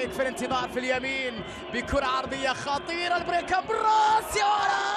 في الانتظار في اليمين بكرة عرضية خطيرة، البريك اب براس يا ولد